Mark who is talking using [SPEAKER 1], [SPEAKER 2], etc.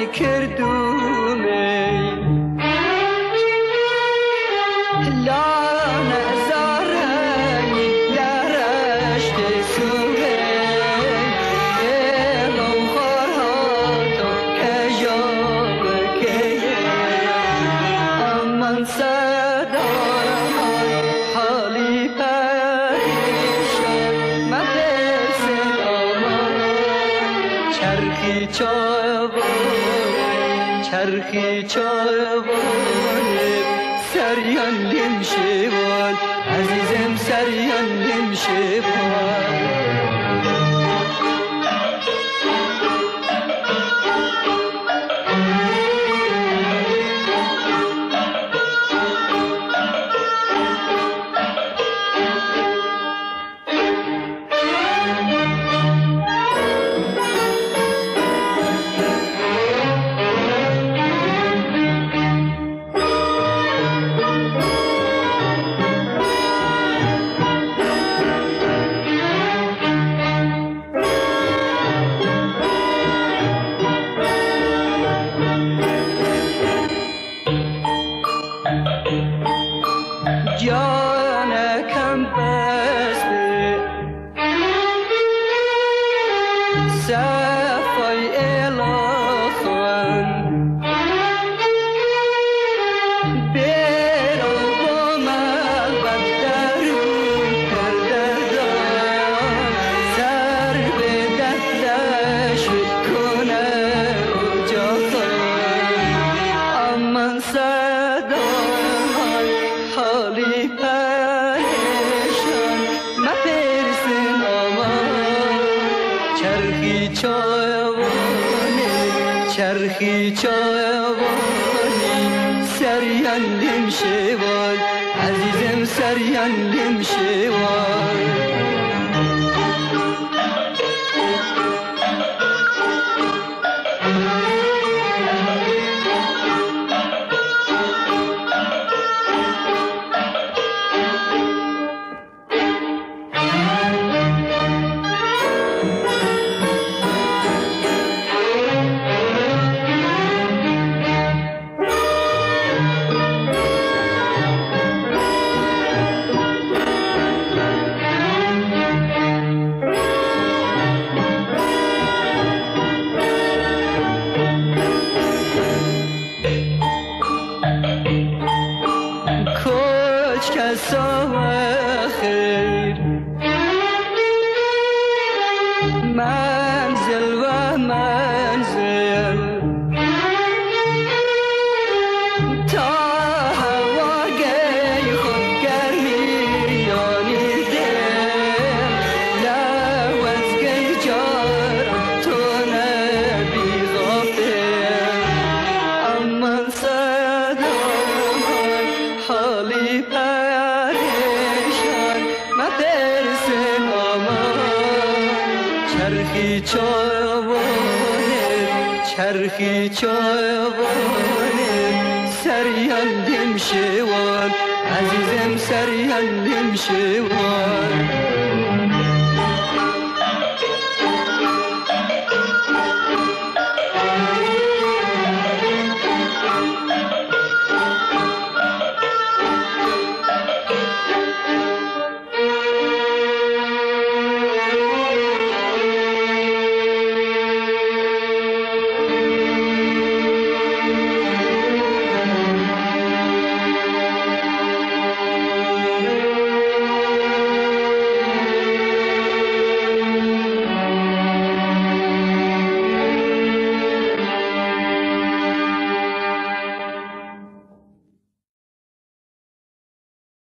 [SPEAKER 1] کردومی لانه زارنی درشت سوری ایلو خورهاتو کجاب کیه امان صدای حالی پریشان مدرسن آمان چرخی چایوانه سریان لمشوان عزیزم سریان لمشوان جانکم بسته صفای الاخوان برو با من بدرون کردردان سر به دستش کنه اجاقان امان صدای حالی پریشان مترسن آمان چرخی چایوانی سریان لمشوان عزیزم سریان لمشوان کسا خیر منزل و منزل تا هواگی خود گرمیانی دل لوزگی جارم تو نبی غافل امان صدای حالی پریشان مدرسن آمان چرخی چایوانه سریان لمشوان عزیزم سریان لمشوان